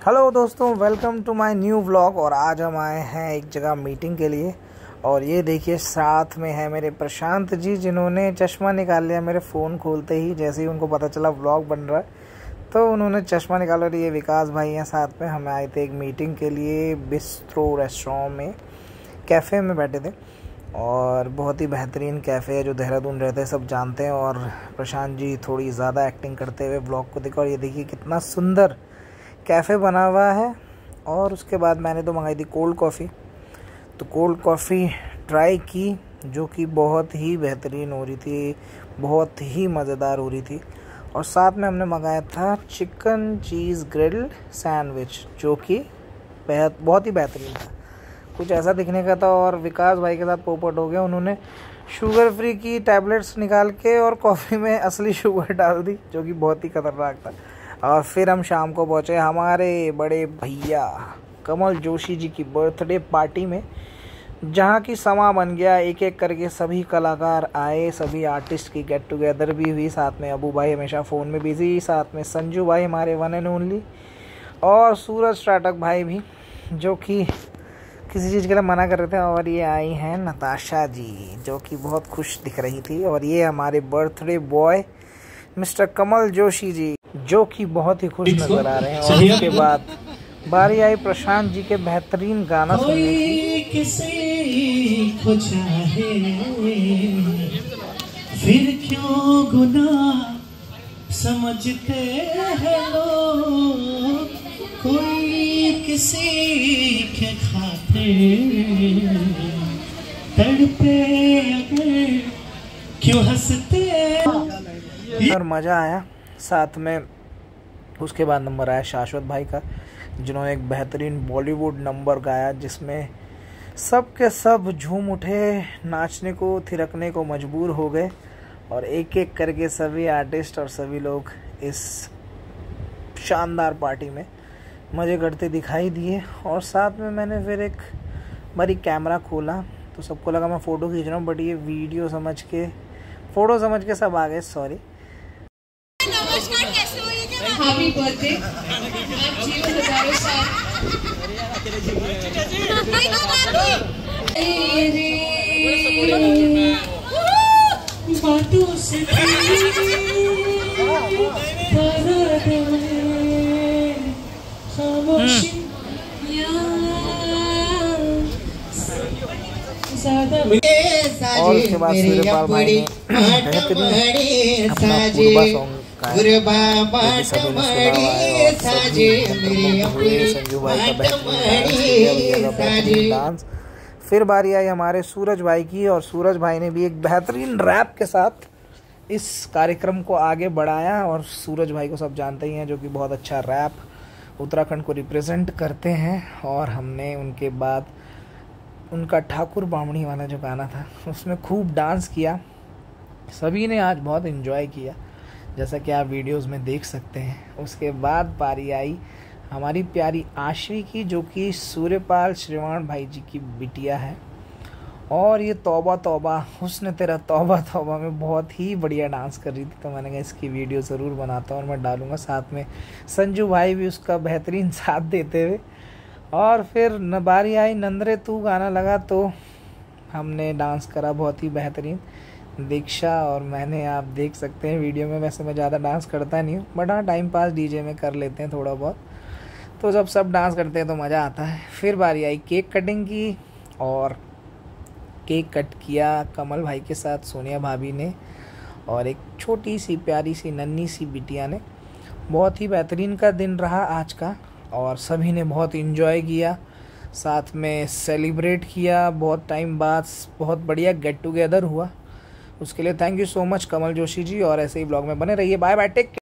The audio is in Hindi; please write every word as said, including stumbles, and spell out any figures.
हेलो दोस्तों, welcome to my new vlog. और आज हम आए हैं एक जगह मीटिंग के लिए। और ये देखिए साथ में है मेरे प्रशांत जी, जिन्होंने चश्मा निकाल लिया मेरे फ़ोन खोलते ही। जैसे ही उनको पता चला व्लॉग बन रहा है तो उन्होंने चश्मा निकाला। और ये विकास भाई हैं साथ में। हम आए थे एक मीटिंग के लिए बिस्ट्रो रेस्टोरेंट में, कैफ़े में बैठे थे। और बहुत ही बेहतरीन कैफ़े है, जो देहरादून रहते हैं सब जानते हैं। और प्रशांत जी थोड़ी ज़्यादा एक्टिंग करते हुए व्लॉग को देखो। और ये देखिए कितना सुंदर कैफ़े बना हुआ है। और उसके बाद मैंने तो मंगाई थी कोल्ड कॉफ़ी। तो कोल्ड कॉफ़ी ट्राई की, जो कि बहुत ही बेहतरीन हो रही थी, बहुत ही मज़ेदार हो रही थी। और साथ में हमने मंगाया था चिकन चीज़ ग्रिल्ड सैंडविच, जो कि बेहद बहुत ही बेहतरीन था, कुछ ऐसा दिखने का था। और विकास भाई के साथ पोपट हो गया, उन्होंने शुगर फ्री की टैबलेट्स निकाल के और कॉफ़ी में असली शुगर डाल दी, जो कि बहुत ही खतरनाक था। और फिर हम शाम को पहुँचे हमारे बड़े भैया कमल जोशी जी की बर्थडे पार्टी में, जहाँ की समा बन गया। एक एक करके सभी कलाकार आए, सभी आर्टिस्ट की गेट टुगेदर भी हुई। साथ में अबू भाई हमेशा फ़ोन में बिजी, साथ में संजू भाई हमारे वन एंड ओनली, और सूरज स्टार्टक भाई भी, जो कि किसी चीज़ के लिए मना कर रहे थे। और ये आई हैं नताशा जी, जो कि बहुत खुश दिख रही थी। और ये हमारे birthday boy mister Kamal Joshi ji, जो कि बहुत ही खुश नज़र आ रहे हैं। और उसके बाद बारी आई प्रशांत जी के बेहतरीन गाना सुनने की। किसी को चाहे फिर क्यों गुनाह समझते हैं लोग, कोई किसी के खातिर तड़पे अगर क्यों हंसते। और मज़ा आया। साथ में उसके बाद नंबर आया शाश्वत भाई का, जिन्होंने एक बेहतरीन बॉलीवुड नंबर गाया, जिसमें सब के सब झूम उठे, नाचने को थिरकने को मजबूर हो गए। और एक एक करके सभी आर्टिस्ट और सभी लोग इस शानदार पार्टी में मज़े करते दिखाई दिए। और साथ में मैंने फिर एक बारी कैमरा खोला तो सबको लगा मैं फ़ोटो खींच रहा हूँ, बट ये वीडियो समझ के फ़ोटो समझ के सब आ गए। सॉरी। हैप्पी बर्थडे, आप जियो हजारों साल। बातों से खामोशी और उसके बाद सूर्यपाल भाई ने बेहतरीन अपना पूर्वा सॉन्ग गाया, सभी ने सुना है। और सभी संजू भाई का बेहतरीन डांस। फिर बारी आई हमारे सूरज भाई की, और सूरज भाई ने भी एक बेहतरीन रैप के साथ इस कार्यक्रम को आगे बढ़ाया। और सूरज भाई को सब जानते ही हैं, जो कि बहुत अच्छा रैप उत्तराखंड को रिप्रेजेंट करते हैं। और हमने उनके बाद उनका ठाकुर बामणी वाला जो गाना था, उसमें खूब डांस किया। सभी ने आज बहुत एंजॉय किया, जैसा कि आप वीडियोस में देख सकते हैं। उसके बाद पारी आई हमारी प्यारी आश्वी की, जो कि सूर्यपाल श्रीवाण भाई जी की बिटिया है। और ये तौबा तौबा हुस्न तेरा तौबा तौबा में बहुत ही बढ़िया डांस कर रही थी। तो मैंने कहा इसकी वीडियो ज़रूर बनाता हूँ और मैं डालूँगा। साथ में संजू भाई भी उसका बेहतरीन साथ देते हुए। और फिर न बारी आई नंदरे तू गाना लगा, तो हमने डांस करा बहुत ही बेहतरीन। दीक्षा और मैंने, आप देख सकते हैं वीडियो में। वैसे मैं ज़्यादा डांस करता नहीं हूँ, बट हाँ टाइम पास डीजे में कर लेते हैं थोड़ा बहुत। तो जब सब डांस करते हैं तो मज़ा आता है। फिर बारी आई केक कटिंग की, और केक कट किया कमल भाई के साथ सोनिया भाभी ने, और एक छोटी सी प्यारी सी नन्ही सी बिटिया ने। बहुत ही बेहतरीन का दिन रहा आज का, और सभी ने बहुत इन्जॉय किया, साथ में सेलिब्रेट किया। बहुत टाइम बाद बहुत बढ़िया गेट टुगेदर हुआ। उसके लिए thank you so much Kamal Joshi ji. और ऐसे ही ब्लॉग में बने रहिए। Bye bye, take care.